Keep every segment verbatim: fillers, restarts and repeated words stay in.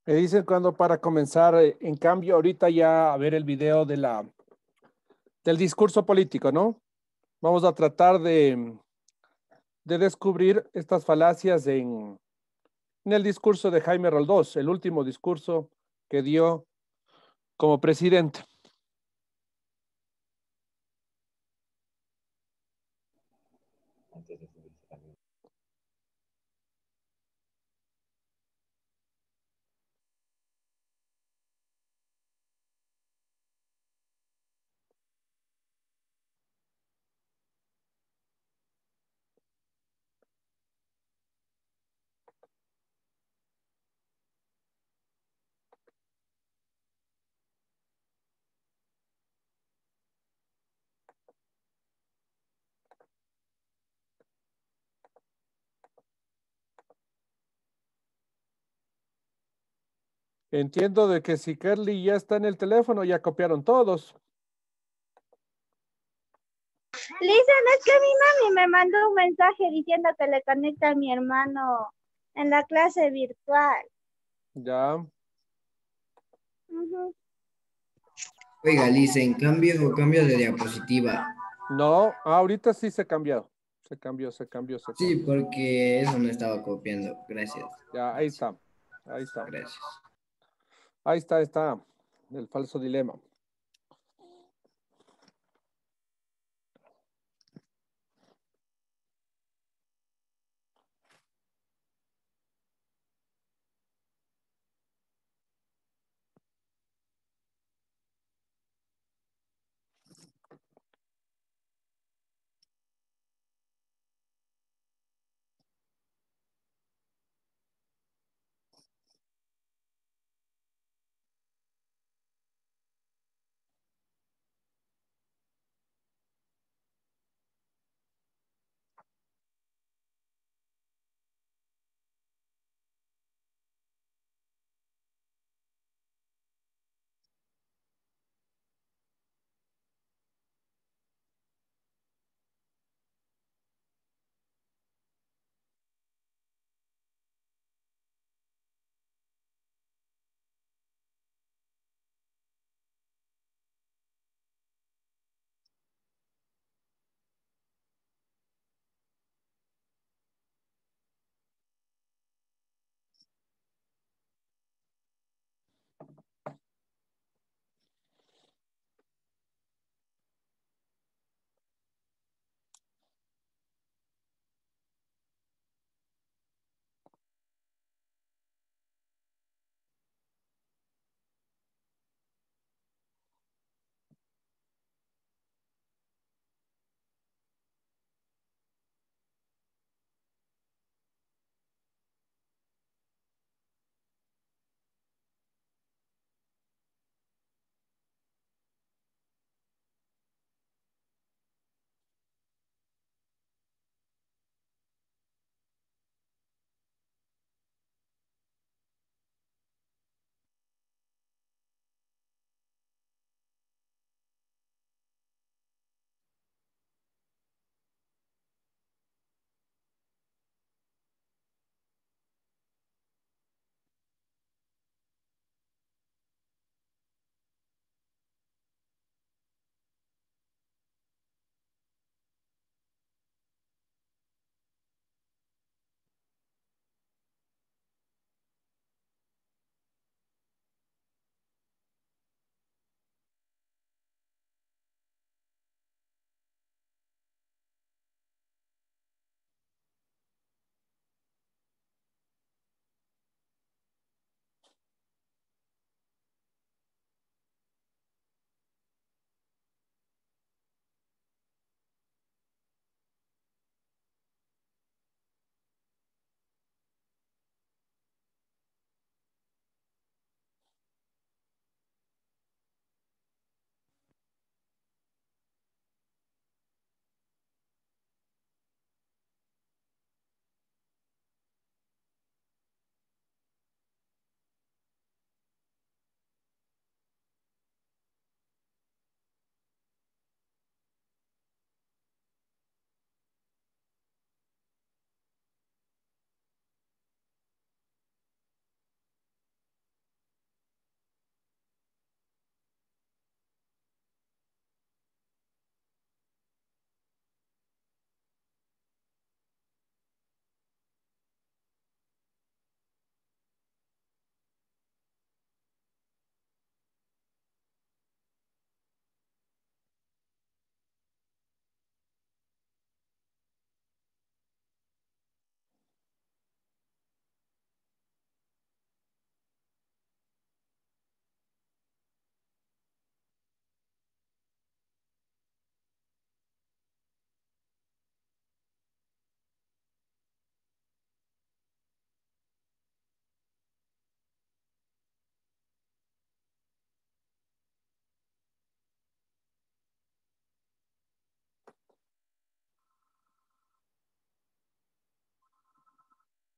Me dicen cuando para comenzar, eh, en cambio, ahorita ya a ver el video de la, del discurso político, ¿no? Vamos a tratar de, de descubrir estas falacias en, en el discurso de Jaime Roldós, el último discurso que dio como presidente. Entiendo de que si Kerly ya está en el teléfono, ya copiaron todos. Lisa, no es que mi mami me mandó un mensaje diciendo que le conecta a mi hermano en la clase virtual. Ya. Ujú. Oiga, Lisa, en cambio, cambio de diapositiva. No, ahorita sí se cambió. Se cambió, se cambió, se Sí, cambió. porque eso me estaba copiando. Gracias. Ya, ahí Gracias. está. Ahí está. Gracias. Ahí está, está. El falso dilema.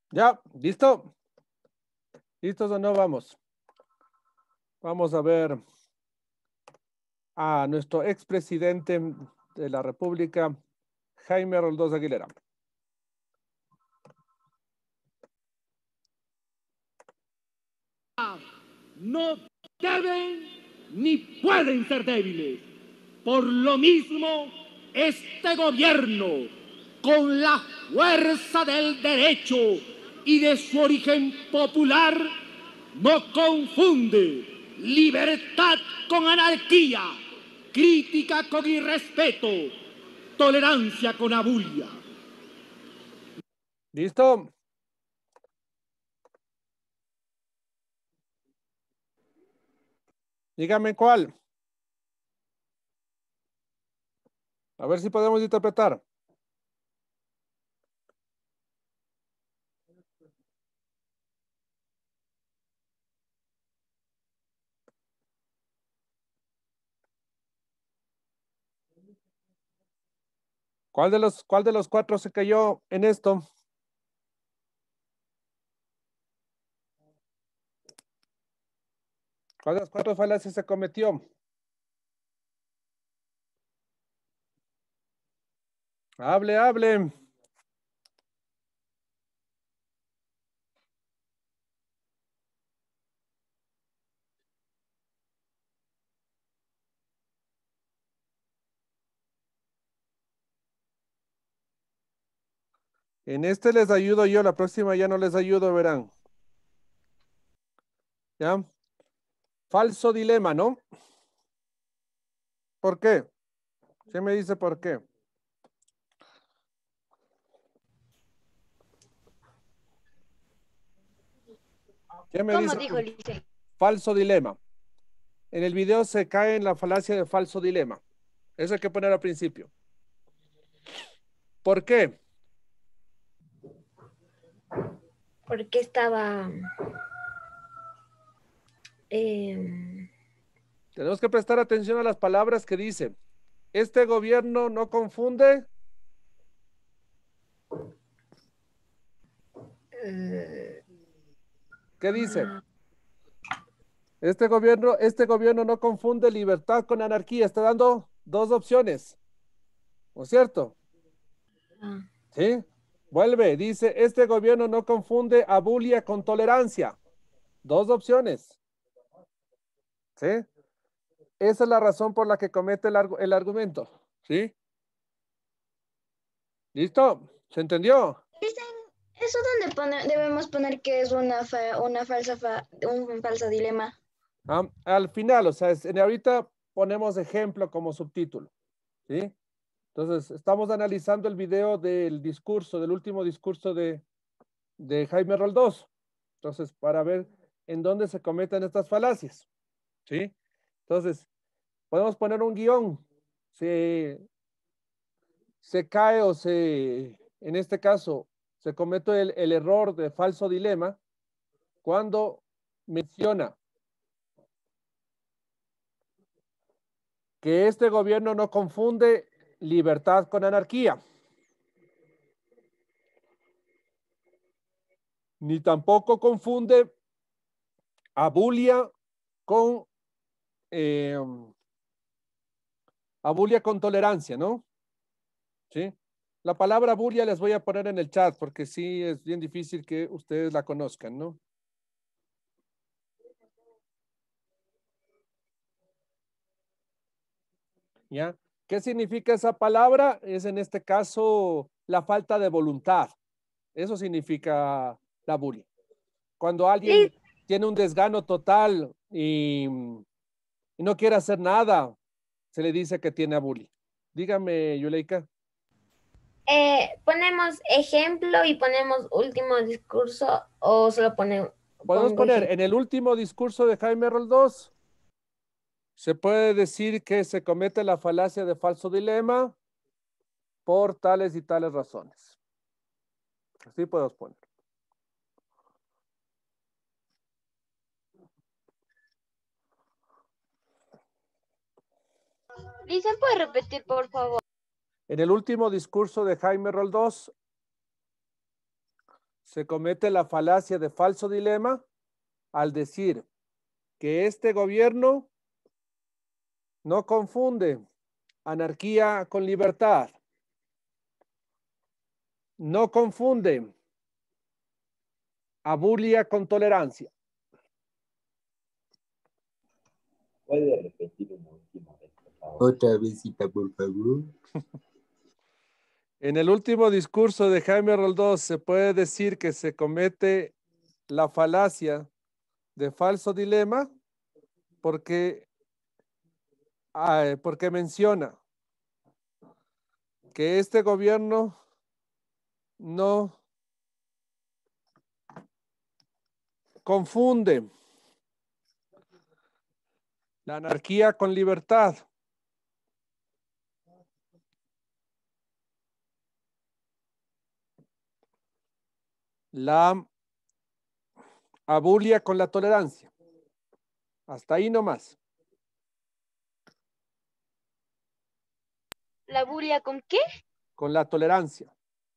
Ya, ¿listo? ¿Listos o no? Vamos. Vamos a ver a nuestro expresidente de la República, Jaime Roldós Aguilera. No deben ni pueden ser débiles. Por lo mismo, este gobierno, con la fuerza del derecho y de su origen popular, no confunde libertad con anarquía, crítica con irrespeto, tolerancia con abulia. ¿Listo? Dígame cuál. A ver si podemos interpretar. ¿Cuál de los, cuál de los cuatro se cayó en esto? ¿Cuál de las cuatro falacias se cometió? Hable, hable. En este les ayudo yo, la próxima ya no les ayudo, verán. ¿Ya? Falso dilema, ¿no? ¿Por qué? ¿Quién me dice por qué? ¿Quién me ¿Cómo dice? dijo Lice? Falso dilema. En el video se cae en la falacia de falso dilema. Eso hay que poner al principio. ¿Por qué? Porque estaba... Eh, Tenemos que prestar atención a las palabras que dice. Este gobierno no confunde. eh, ¿Qué dice? Este gobierno, este gobierno no confunde libertad con anarquía. Está dando dos opciones. ¿No es cierto? ah, ¿Sí? Vuelve, dice, este gobierno no confunde abulia con tolerancia. Dos opciones. ¿Sí? Esa es la razón por la que comete el, argu- el argumento. ¿Sí? ¿Listo? ¿Se entendió? Dicen, ¿eso dónde pone- debemos poner que es una, fa- una falsa fa- un falso dilema? Ah, al final, o sea, es- en ahorita ponemos ejemplo como subtítulo. ¿Sí? Entonces, estamos analizando el video del discurso, del último discurso de, de Jaime Roldós. Entonces, para ver en dónde se cometen estas falacias. ¿Sí? Entonces, podemos poner un guión. Se, se cae o se, en este caso, se comete el, el error de falso dilema cuando menciona que este gobierno no confunde libertad con anarquía, ni tampoco confunde abulia con eh, abulia con tolerancia, ¿no? ¿Sí? La palabra abulia les voy a poner en el chat porque sí es bien difícil que ustedes la conozcan, ¿no? ¿Ya? ¿Qué significa esa palabra? Es en este caso la falta de voluntad. Eso significa la bulia. Cuando alguien Liz, tiene un desgano total y, y no quiere hacer nada, se le dice que tiene bullying. Dígame, Yuleika. Eh, ¿ponemos ejemplo y ponemos último discurso o solo pone, Podemos pongo poner ejemplo? en el último discurso de Jaime Roldós, se puede decir que se comete la falacia de falso dilema por tales y tales razones. Así podemos poner. Liz, ¿puede repetir, por favor? En el último discurso de Jaime Roldós, se comete la falacia de falso dilema al decir que este gobierno no confunde anarquía con libertad, no confunde abulia con tolerancia. ¿Puede repetir una última vez, por favor? Otra visita, por favor. En el último discurso de Jaime Roldós se puede decir que se comete la falacia de falso dilema porque, ah, porque menciona que este gobierno no confunde la anarquía con libertad. La abulia con la tolerancia. Hasta ahí nomás. ¿La bulia con qué? Con la tolerancia.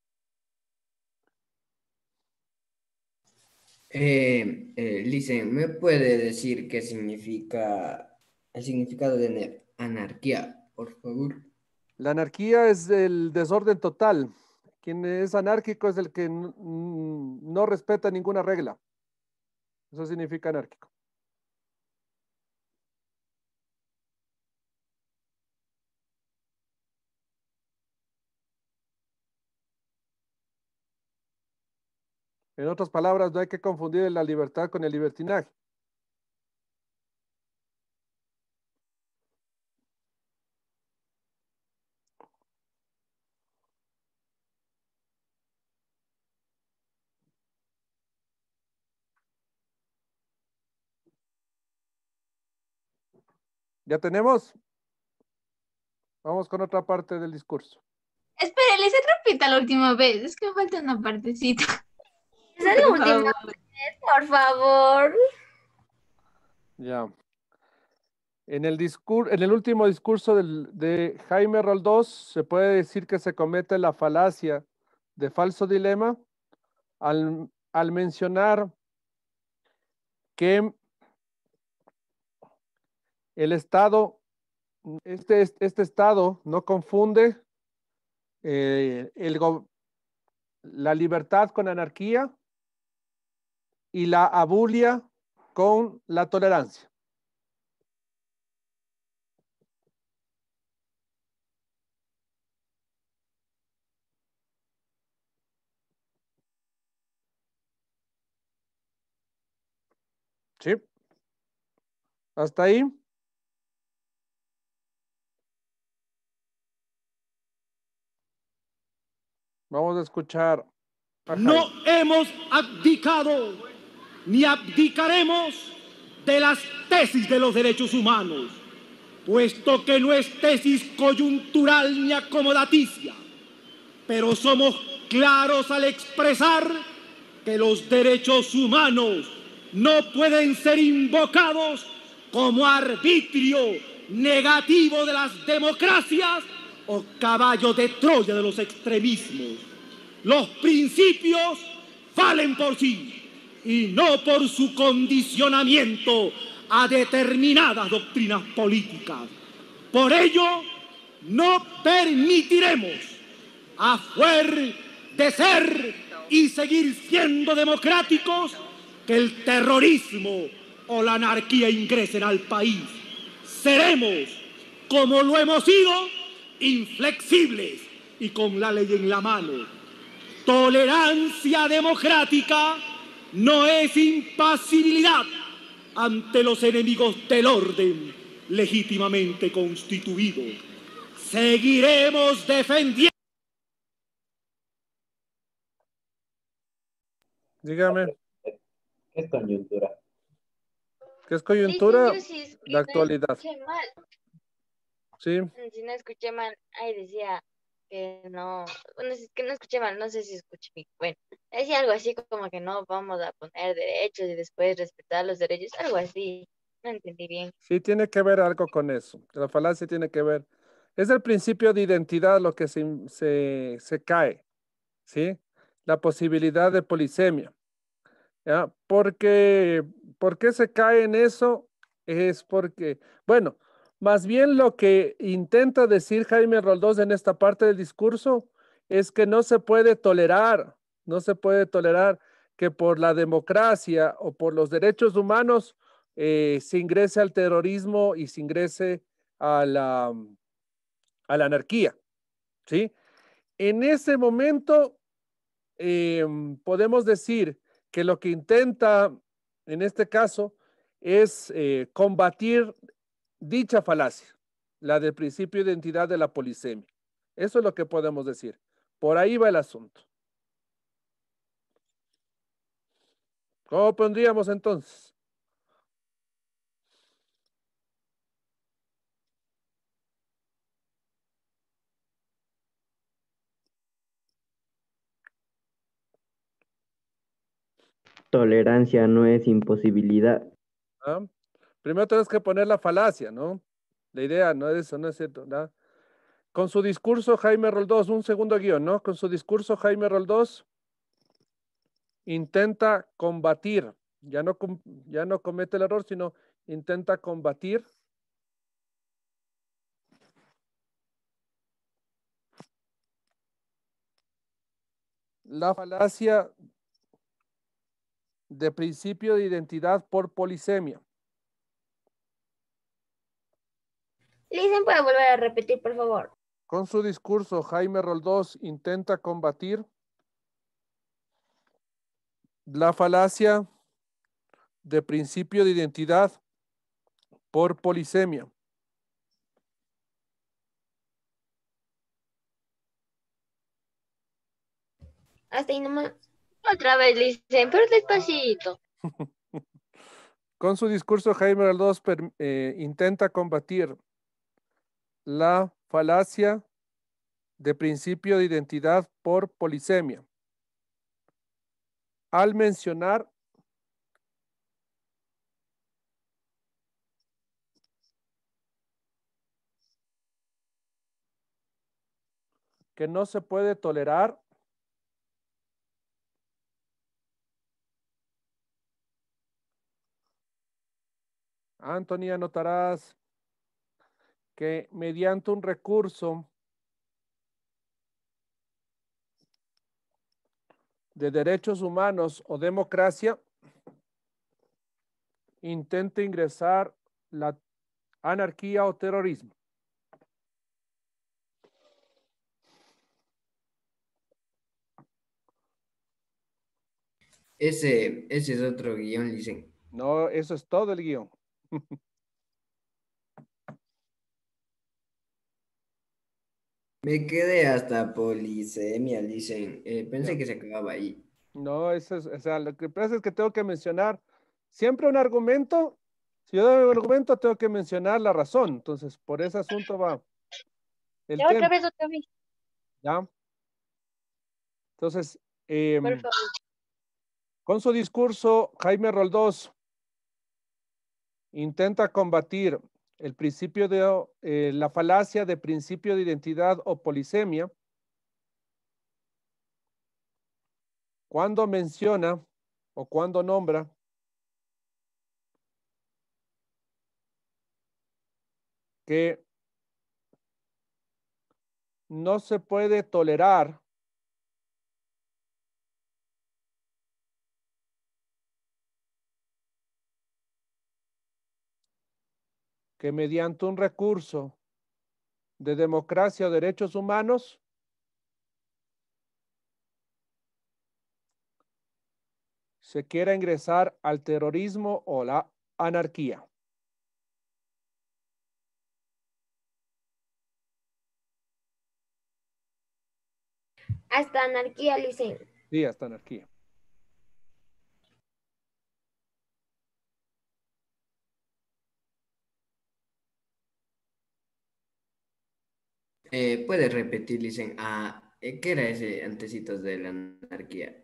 Eh, eh, Licen, ¿me puede decir qué significa el significado de ne- anarquía, por favor? La anarquía es el desorden total. Quien es anárquico es el que n- n- no respeta ninguna regla. Eso significa anárquico. En otras palabras, no hay que confundir la libertad con el libertinaje. ¿Ya tenemos? Vamos con otra parte del discurso. Espera, les repita la última vez. Es que me falta una partecita. Esa es la Por última favor. vez, por favor. Ya. En el discur- en el último discurso del- de Jaime Roldós se puede decir que se comete la falacia de falso dilema al, al mencionar que el Estado, este, este Estado no confunde eh, el go- la libertad con anarquía y la abulia con la tolerancia. ¿Sí? ¿Hasta ahí? Vamos a escuchar a No Jaime. hemos abdicado ni abdicaremos de las tesis de los derechos humanos, puesto que no es tesis coyuntural ni acomodaticia, pero somos claros al expresar que los derechos humanos no pueden ser invocados como arbitrio negativo de las democracias o caballo de Troya de los extremismos. Los principios valen por sí y no por su condicionamiento a determinadas doctrinas políticas. Por ello, no permitiremos, a fuer de ser y seguir siendo democráticos, que el terrorismo o la anarquía ingresen al país. Seremos, como lo hemos sido, inflexibles y con la ley en la mano. Tolerancia democrática no es impasibilidad ante los enemigos del orden legítimamente constituido. Seguiremos defendiendo. Dígame, ¿Qué es coyuntura? ¿qué es Dicen, coyuntura? yo sí es que La no actualidad. escuché mal. Sí, Si no escuché mal, ahí decía que no, bueno, es que no escuché mal, no sé si escuché bien. Bueno, decía algo así como que no vamos a poner derechos y después respetar los derechos, algo así. No entendí bien. sí tiene que ver algo con eso. La falacia tiene que ver. Es el principio de identidad lo que se, se, se cae, ¿sí? la posibilidad de polisemia. ¿Ya? Porque, ¿por qué se cae en eso? Es porque, bueno, más bien lo que intenta decir Jaime Roldós en esta parte del discurso es que no se puede tolerar, no se puede tolerar que por la democracia o por los derechos humanos eh, se ingrese al terrorismo y se ingrese a la, a la anarquía, ¿sí? En ese momento eh, podemos decir que lo que intenta en este caso es eh, combatir dicha falacia, la del principio de identidad de la polisemia. Eso es lo que podemos decir. Por ahí va el asunto. ¿Cómo pondríamos entonces? Tolerancia no es imposibilidad. ¿Ah? Primero tenemos que poner la falacia, ¿no? La idea no es eso, no es cierto, ¿no? Con su discurso Jaime Roldós, un segundo guión, ¿no? Con su discurso Jaime Roldós intenta combatir, ya no, ya no comete el error, sino intenta combatir la falacia de principio de identidad por polisemia. Listen, ¿puede volver a repetir, por favor? Con su discurso, Jaime Roldós intenta combatir la falacia de principio de identidad por polisemia. Hasta ahí nomás. Otra vez, Listen, pero despacito. Con su discurso, Jaime Roldós eh, intenta combatir la falacia de principio de identidad por polisemia, al mencionar que no se puede tolerar Anthony, anotarás que mediante un recurso de derechos humanos o democracia intente ingresar la anarquía o terrorismo. Ese, ese es otro guión, dicen. No, eso es todo el guión. Me quedé hasta polisemia, dicen. Eh, pensé Ya. que se acababa ahí. No, eso es, o sea, lo que pasa es que tengo que mencionar siempre un argumento. Si yo doy un argumento, tengo que mencionar la razón. Entonces, por ese asunto va el Ya, otra tema. vez, otra vez. ¿Ya? Entonces, eh, Por favor. con su discurso, Jaime Roldós intenta combatir el principio de eh, la falacia de principio de identidad o polisemia cuando menciona o cuando nombra que no se puede tolerar que mediante un recurso de democracia o derechos humanos se quiera ingresar al terrorismo o la anarquía. Hasta anarquía, Listen. Sí, hasta anarquía. Eh, ¿puedes repetir, dicen? Ah, eh, ¿qué era ese antecitos de la anarquía?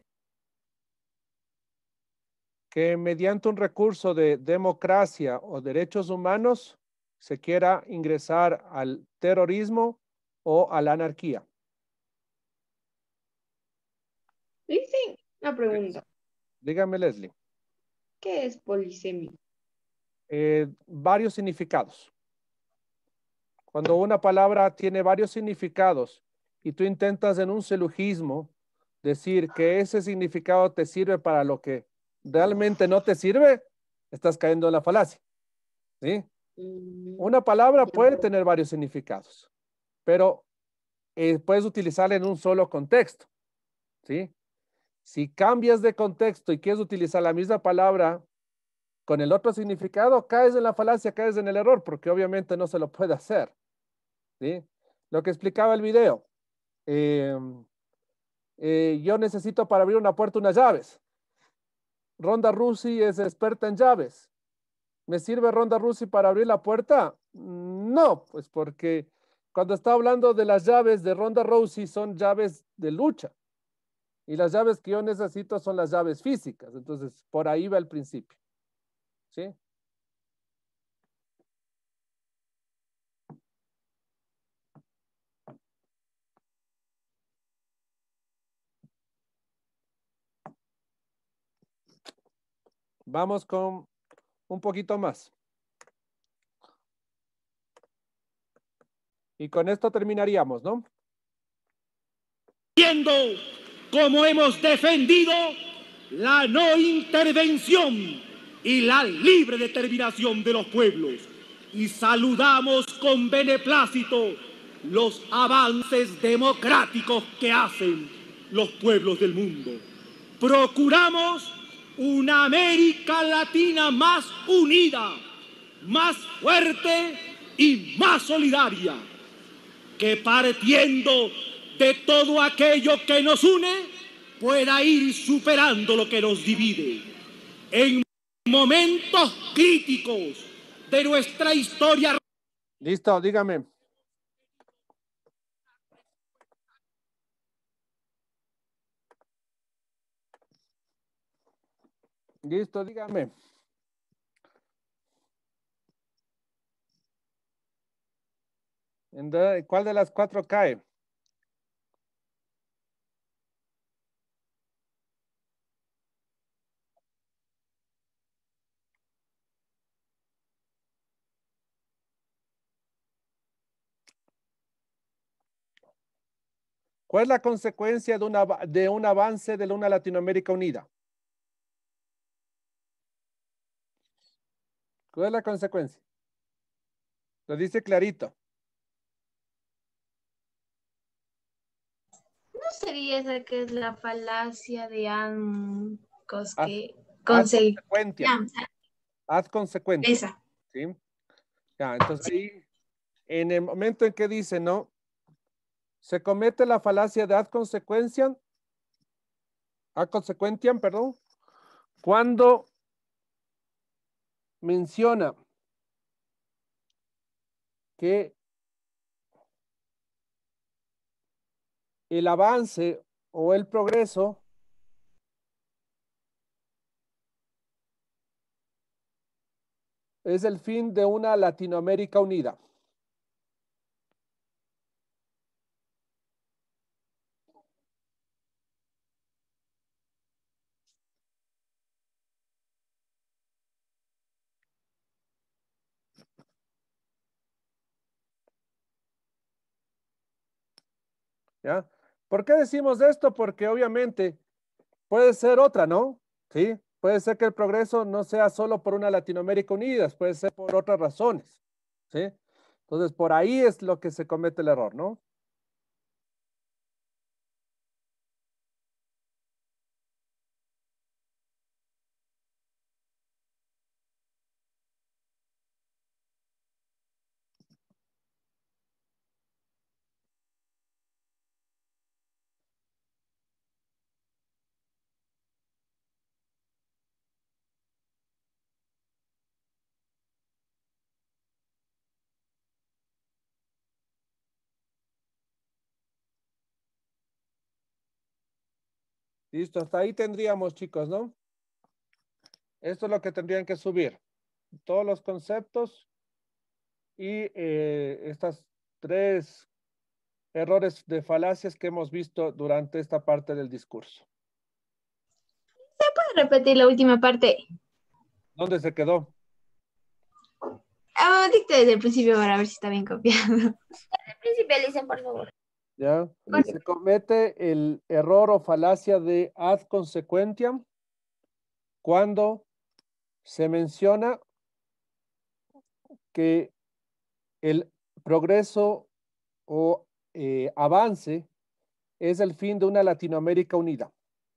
Que mediante un recurso de democracia o derechos humanos se quiera ingresar al terrorismo o a la anarquía. Dicen una pregunta. Dígame, Leslie. ¿Qué es polisemia? Eh, varios significados. Cuando una palabra tiene varios significados y tú intentas en un silogismo decir que ese significado te sirve para lo que realmente no te sirve, estás cayendo en la falacia. ¿Sí? Mm, Una palabra ya. puede tener varios significados, pero eh, puedes utilizarla en un solo contexto. ¿Sí? Si cambias de contexto y quieres utilizar la misma palabra con el otro significado, caes en la falacia, caes en el error, porque obviamente no se lo puede hacer. ¿Sí? Lo que explicaba el video. Eh, eh, yo necesito para abrir una puerta unas llaves. Ronda Rousey es experta en llaves. ¿Me sirve Ronda Rousey para abrir la puerta? No, pues porque cuando está hablando de las llaves de Ronda Rousey son llaves de lucha. Y las llaves que yo necesito son las llaves físicas. Entonces, por ahí va el principio. ¿Sí? Vamos con un poquito más. Y con esto terminaríamos, ¿no? Viendo cómo hemos defendido la no intervención y la libre determinación de los pueblos y saludamos con beneplácito los avances democráticos que hacen los pueblos del mundo. Procuramos una América Latina más unida, más fuerte y más solidaria, que partiendo de todo aquello que nos une, pueda ir superando lo que nos divide. En momentos críticos de nuestra historia. Listo, dígame. Listo, dígame. ¿En de- ¿Cuál de las cuatro cae? ¿Cuál es la consecuencia de, una, de un avance de una Latinoamérica unida? ¿Cuál es la consecuencia? Lo dice clarito. ¿No sería esa que es la falacia de Ancos Haz, que haz conseguir? consecuencia. Haz consecuencia. Esa. ¿Sí? Ya, entonces ahí, en el momento en que dice, ¿no? Se comete la falacia de ad consecuenciam, ad consequentiam, perdón, cuando menciona que el avance o el progreso es el fin de una Latinoamérica unida. ¿Ya? ¿Por qué decimos esto? Porque obviamente puede ser otra, ¿no? Sí, puede ser que el progreso no sea solo por una Latinoamérica unida, puede ser por otras razones, ¿sí? Entonces, por ahí es lo que se comete el error, ¿no? Listo, hasta ahí tendríamos, chicos, ¿no? Esto es lo que tendrían que subir. Todos los conceptos y eh, estas tres errores de falacias que hemos visto durante esta parte del discurso. puede repetir la última parte? ¿Dónde se quedó? Ah, dicte desde el principio para ver si está bien copiado. Al principio, Licen, por favor. ¿Ya? Se comete el error o falacia de ad consequentiam cuando se menciona que el progreso o eh, avance es el fin de una Latinoamérica unida.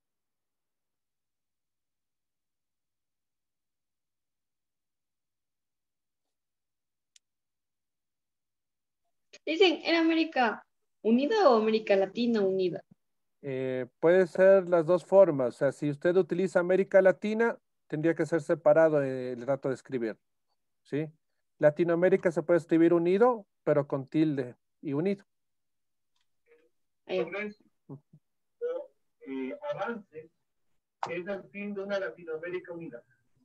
Dicen, ¿en América Unida o América Latina Unida? Eh, puede ser las dos formas. O sea, si usted utiliza América Latina, tendría que ser separado el dato de escribir. ¿Sí? Latinoamérica se puede escribir unido, pero con tilde y unido. Ahí. Eh, avance es el fin de una Latinoamérica unida.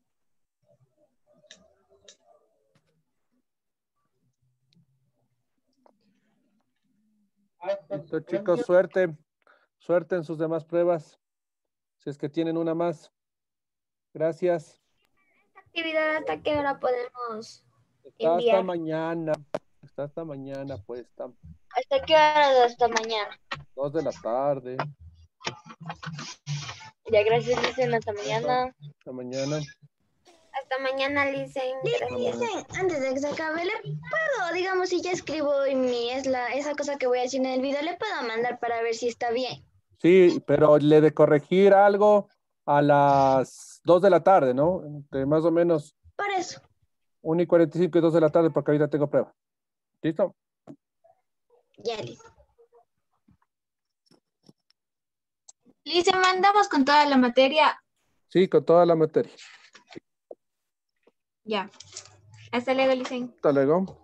Listo, chicos, suerte. Suerte en sus demás pruebas. Si es que tienen una más. Gracias. Actividad, ¿hasta qué hora podemos Está hasta enviar? mañana. Está hasta mañana, pues. Está ¿Hasta qué hora? Hasta mañana. dos de la tarde. Ya, gracias, Licen. Hasta mañana. Hasta mañana. Hasta mañana, Licen. Licen, antes de que se acabe, ¿le puedo, digamos, si ya escribo en mi, es la, esa cosa que voy a decir en el video, le puedo mandar para ver si está bien? Sí, pero le de corregir algo a las dos de la tarde, ¿no? Entre más o menos Por eso. una y cuarenta y cinco y dos de la tarde, porque ahorita tengo prueba. ¿Listo? Ya, Licen. Licen, mandamos con toda la materia. Sí, con toda la materia. Ya. Hasta luego, Licen. Hasta luego.